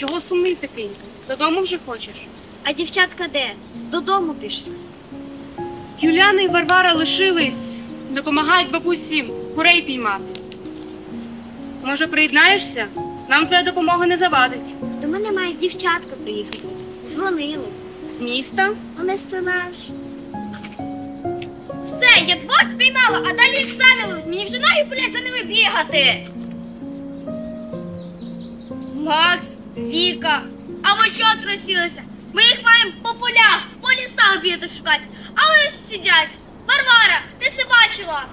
чого сумний такий? Додому вже хочеш? А дівчатка де? Додому пішли. Юляна і Варвара лишились, допомагають бабусі курей піймати. Може, приєднаєшся? Нам твоя допомога не завадить. До мене має дівчатка приїхати. Дзвонили. З міста? Вони з села ж. Все, я двох спіймала, а далі їх самі ловить. Мені вже ноги болять за ними бігати. Макс, Віка, а ви що трусилися? Ми їх маємо по полях, по лісах бігати шукати. А ви ось сидять. Варвара, ти це бачила?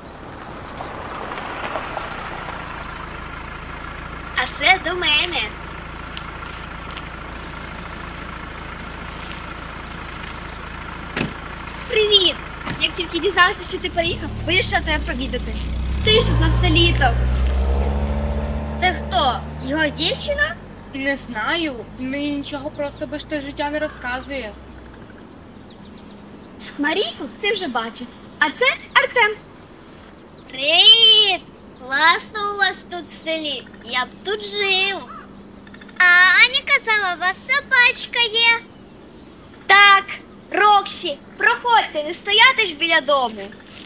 А це до мене. Привіт! Як тільки дізналася, що ти приїхав, вирішила тебе провідати. Ти ж тут на все літо. Це хто? Його дівчина? Не знаю. Мені нічого про особисте життя не розказує. Марійку ти вже бачив. А це Артем. Привіт! Класно у вас тут в селі. Я б тут жив. А Аня казала, у вас собачка є. Так, Роксі, проходьте, не стояти ж біля дому.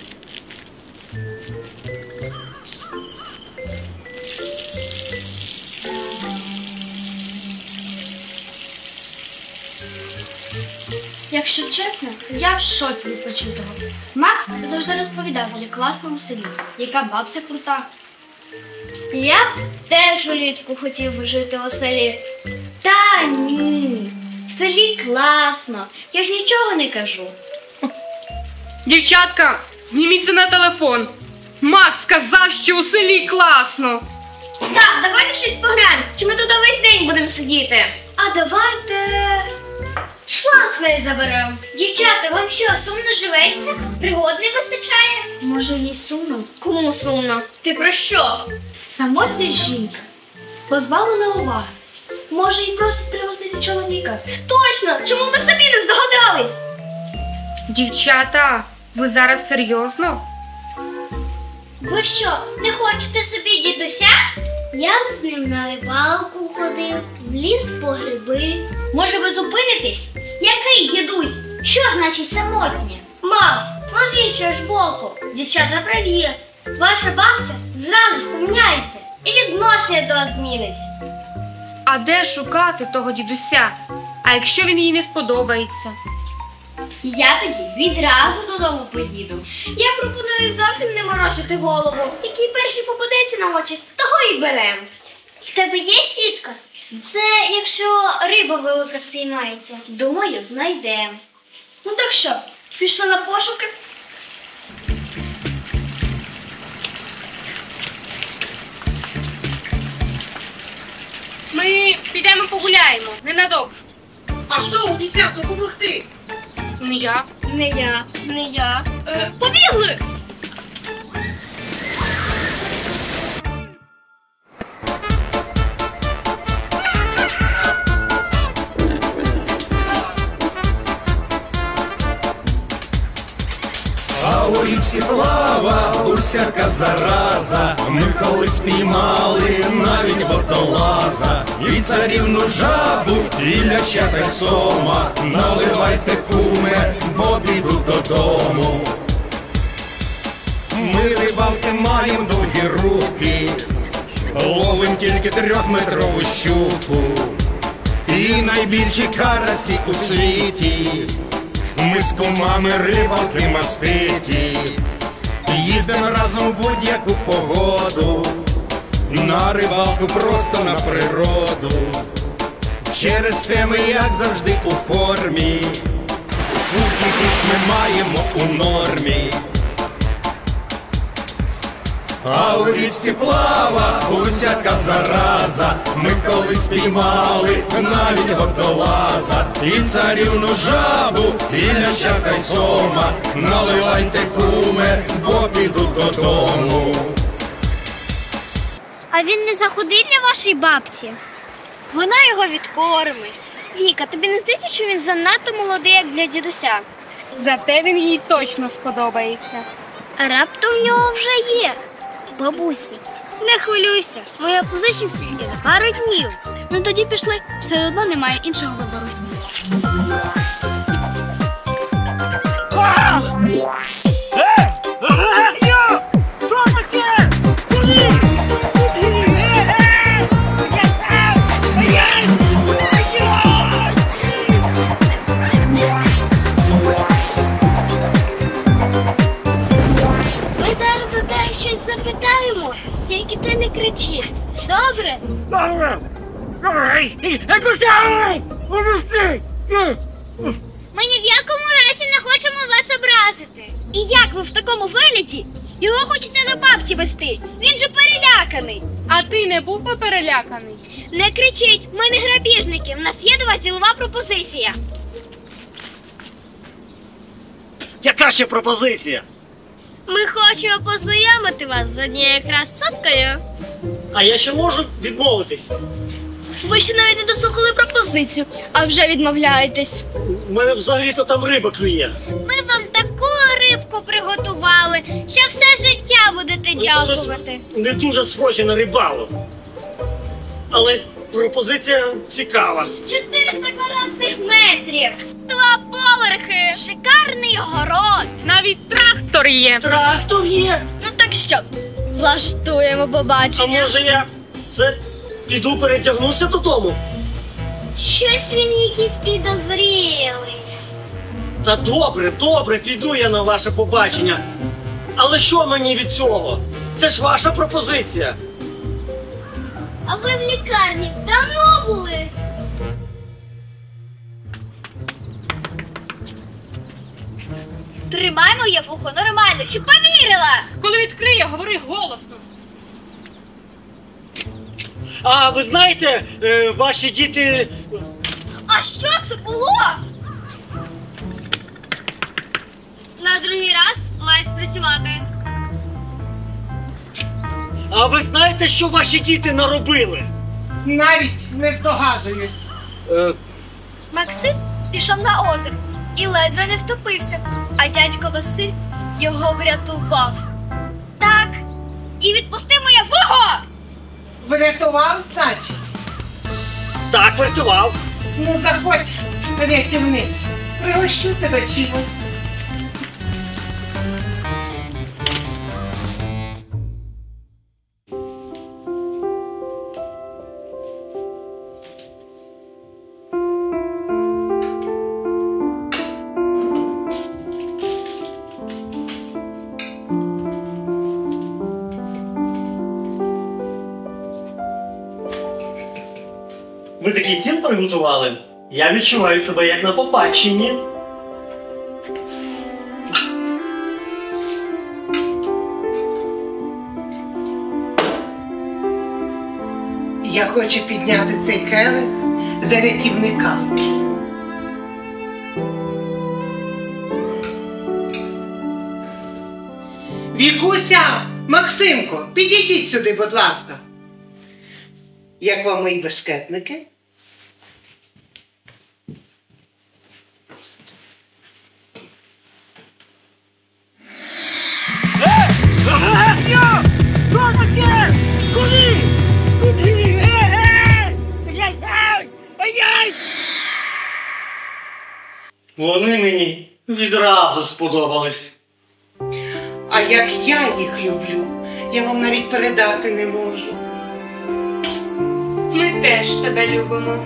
Якщо чесно, я в шоці від почутого. Макс завжди розповідав у класному селі, яка бабця крута. Я б теж улітку хотів би жити у селі. Та ні, в селі класно, я ж нічого не кажу. Дівчатка, зніміться на телефон. Макс сказав, що у селі класно. Так, давайте щось пограємо, чи ми тут весь день будемо сидіти. А давайте шланг в неї заберемо. Дівчата, вам що, сумно живеться? Пригод не вистачає? Може, їй сумно? Кому сумно? Ти про що? Самотня жінка, позбавлена уваги. Може, їй просить привозити чоловіка? Точно! Чому ми самі не здогадались? Дівчата, ви зараз серйозно? Ви що, не хочете собі дідуся? Я б з ним на рибалку ходив, в ліс по гриби. Може, ви зупинитесь? Який дідусь? Що значить самотні? Макс, ну з іншого ж боку. Дівчата праві. Ваша бабця зразу спомняється і відношення до вас зміниться. А де шукати того дідуся? А якщо він їй не сподобається? Я тоді відразу додому поїду. Я пропоную зовсім не морочити голову. Який перший попадеться на очі, того і беремо. В тебе є сітка? Це якщо риба велика спіймається. Думаю, знайдемо. Ну так що, пішли на пошуки? Ми підемо погуляємо, ненадовго. А хто обіцяв допомогти? Не я. Не я. Не я. Побігли! А у річці плава усяка зараза. Ми колись піймали навіть водолаза. І царівну жабу, і ляща та й сома. Наливайте, куме, бо піду додому. Ми рибалки маєм довгі руки, ловим тільки 3-метрову щуку. І найбільші карасі у світі. Ми з кумами рибалки маститі, їздимо разом в будь-яку погоду, на рибалку просто на природу. Через те ми, як завжди, у формі, усі пісні маємо у нормі. А у річці плава усяка зараза. Ми колись піймали навіть водолаза. І царівну жабу, і ляща та й сома. Наливайте, куме, бо піду додому. А він не заходить для вашої бабці? Вона його відкормить. Віка, тобі не здається, що він занадто молодий, як для дідуся? Зате він їй точно сподобається. А раптом в нього вже є. Бабусі, не хвилюйся, моя позичимся йде на пару днів. Ну тоді пішли, все одно немає іншого вибору. Ми зараз у тебе щось запитаємо, тільки ти не кричи. Добре? Ми ні в якому разі не хочемо вас образити. І як ви в такому вигляді? Його хочете до бабці вести. Він же переляканий. А ти не був би переляканий? Не кричіть, ми не грабіжники. В нас є до вас ділова пропозиція. Яка ще пропозиція? Ми хочемо познайомити вас з однією красоткою. А я ще можу відмовитись? Ви ще навіть не дослухали пропозицію, а вже відмовляєтесь. У мене взагалі-то там риба клює. Ми вам таку рибку приготували, що все життя будете дякувати. Не дуже схожі на рибалок. Але пропозиція цікава. 400 квадратних метрів, 2 поверхи, шикарний город. Навіть трактор є. Трактор є. Ну так що, влаштуємо А побачення. може я піду перетягнуся додому? Щось він якийсь підозрілий. Та добре, піду я на ваше побачення. Але що мені від цього? Це ж ваша пропозиція. А ви в лікарні давно були? Тримай моє вухо нормально, щоб повірила. Коли відкриє, говори голосно. А ви знаєте, ваші діти... А що це було? На другий раз має спрацювати. А ви знаєте, що ваші діти наробили? Навіть не здогадуюсь. Максим пішов на озеро і ледве не втопився, а дядько Василь його врятував. Так, і відпусти моє вухо! Врятував, значить? Так, врятував. Ну заходь, рятівник. Пригощу тебе чимось. Ви такий стіл приготували? Я відчуваю себе як на побаченні. Я хочу підняти цей келих за рятівника. Вікуся, Максимко, підійдіть сюди, будь ласка. Як вам мої бешкетники? Вони мені відразу сподобались. А як я їх люблю, я вам навіть передати не можу. Ми теж тебе любимо.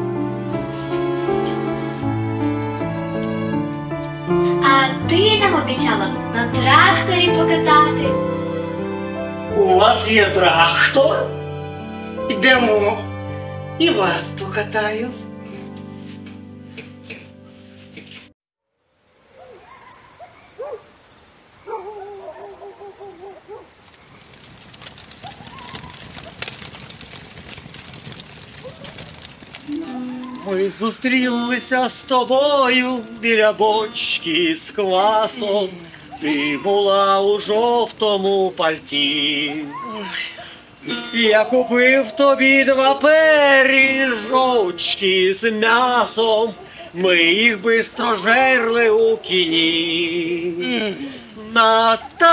А ти нам обіцяла на тракторі покатати. У вас є трактор? Йдемо. І вас покатаю. Ми зустрілися з тобою біля бочки з квасом. Ти була у жовтому пальті. Я купив тобі 2 пиріжочки з м'ясом. Ми їх бистро жерли у кіні.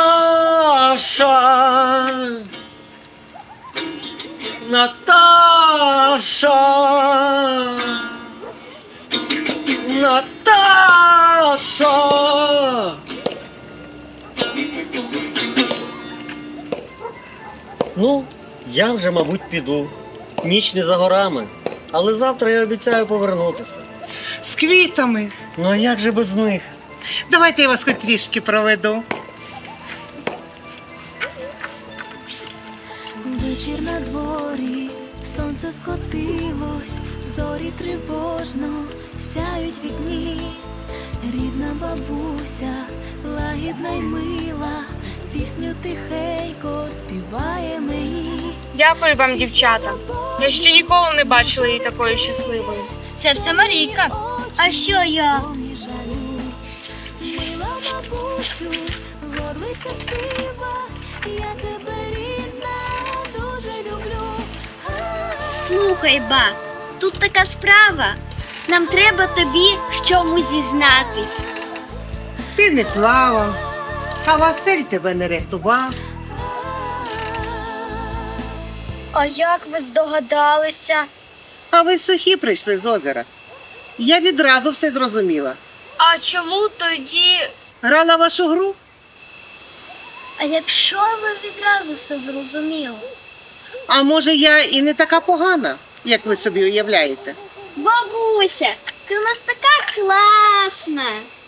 Наташа! Наташа! Наташа! Ну, я вже, мабуть, піду. Ніч не за горами. Але завтра я обіцяю повернутися. З квітами. Ну а як же без них? Давайте я вас хоч трішки проведу. Вечір на дворі, сонце скотилось, зорі тривожно сяють в вікні. Рідна бабуся, лагідна й мила, пісню тихенько співає мені. Дякую вам, дівчата. Я ще ніколи не бачила її такою щасливою. Це ж це Марійка. А що я? Повні жалю. Мила бабусю, горлиця сива, я тебе рідна дуже люблю. Слухай, ба, тут така справа. Нам треба тобі в чомусь зізнатись. Ти не плавав, а Василь тебе не рятував. А як ви здогадалися? А ви сухі прийшли з озера. Я відразу все зрозуміла. А чому тоді? Грала вашу гру? А якщо ви відразу все зрозуміли? А може я і не така погана, як ви собі уявляєте? Бабуся, ти у нас така класна.